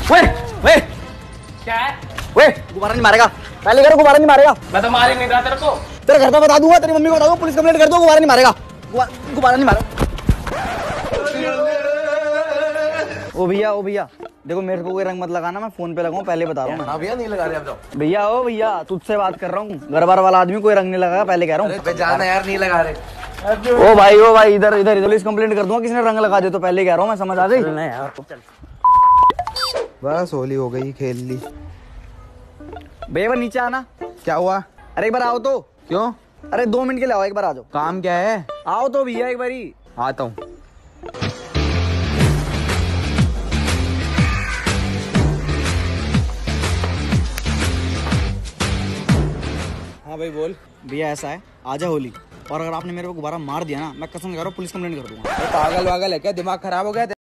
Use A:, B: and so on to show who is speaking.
A: वे वे
B: क्या है?
A: वे गुब्बारा नहीं मारेगा, पहले करो गुब्बारा नहीं मारेगा।
B: मैं तो मार ही नहीं रहा तेरे को।
A: तेरे घर पे बता दूंगा, तेरी मम्मी को बता दूंगा, पुलिस कंप्लेंट कर दो, गुब्बारा नहीं मारेगा, गुब्बारा नहीं मारेगा। ओ भैया देखो मेरे को कोई रंग मत लगाना, मैं फोन पे लगाऊं पहले बता रहा हूँ।
C: हाँ भैया नहीं लगा रहे अब तो।
A: भैया ओ भैया तुझसे बात कर रहा हूँ, घर बार वाला आदमी कोई रंग नहीं लगाएगा, पहले कह रहा हूँ।
C: जाना यार नहीं लगा रहे।
A: ओ भाई इधर इधर पुलिस कंप्लेंट कर दूंगा, किसी ने रंग लगा दे तो पहले कह रहा हूँ मैं, समझ आ गई यार।
D: बस होली हो गई, खेल ली।
A: भैया नीचे आना।
D: क्या हुआ?
A: अरे एक बार आओ तो।
D: क्यों?
A: अरे 2 मिनट के लिए आओ, एक बार आ जाओ।
D: काम क्या है?
A: आओ तो भैया एक बारी।
D: आता हूँ। हाँ भाई बोल।
A: भैया ऐसा है, आजा होली, और अगर आपने मेरे को गुब्बारा मार दिया ना, मैं कसम कह रहा हूँ पुलिस कंप्लेंट कर दूंगा।
D: पागल वागल है क्या? दिमाग खराब हो गया?